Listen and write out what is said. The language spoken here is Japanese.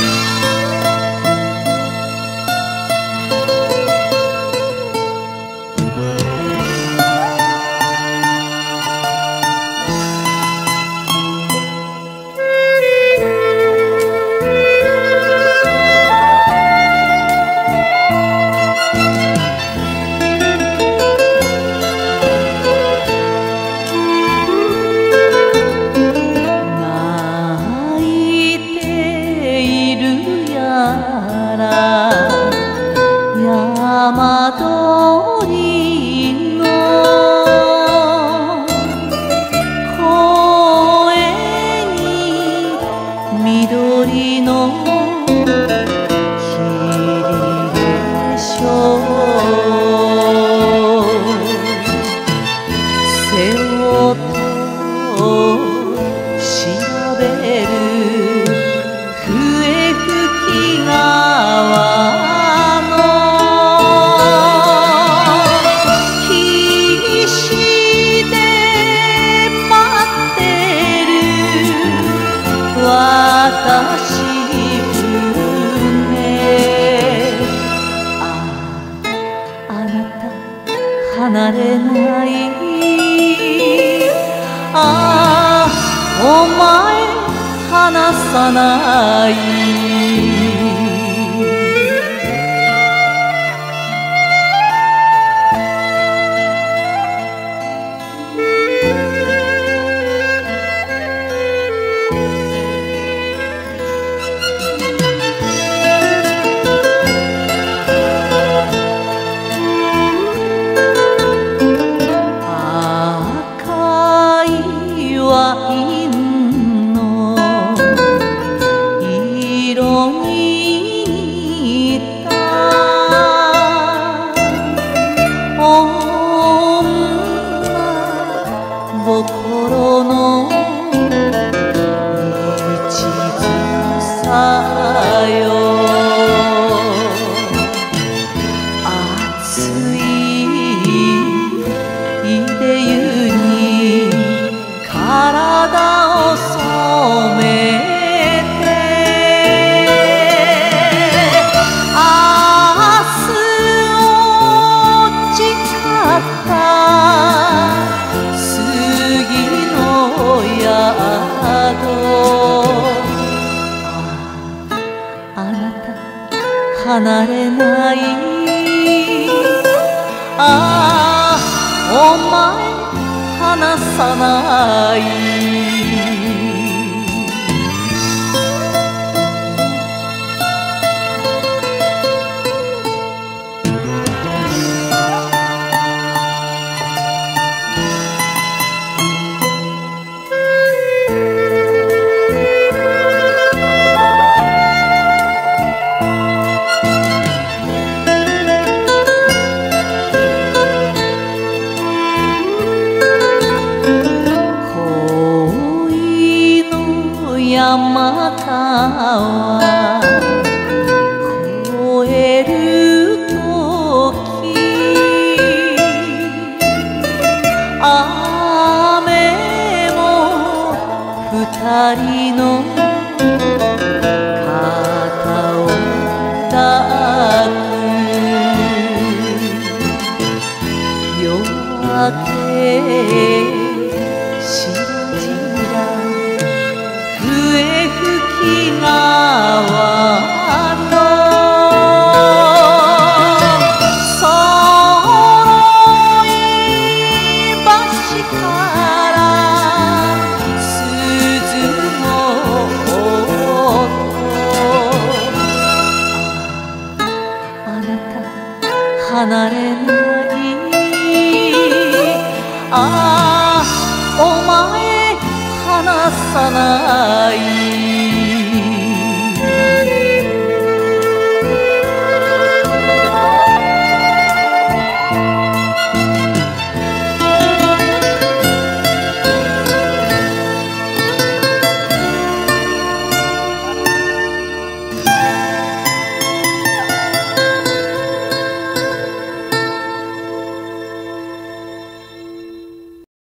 山鳥の声に緑の霧でしょう背をと調べる笛吹き川私船あなた離れないお前離さないワインの色に似た女心の一途さよ熱い秀湯に体を染めて明日を誓った杉の宿あなた離れないお前離さない山川越えるとき雨も二人の肩を抱く夜明けしらじら笛吹き川のそろい橋から鈴の音あなた離れないお前離さない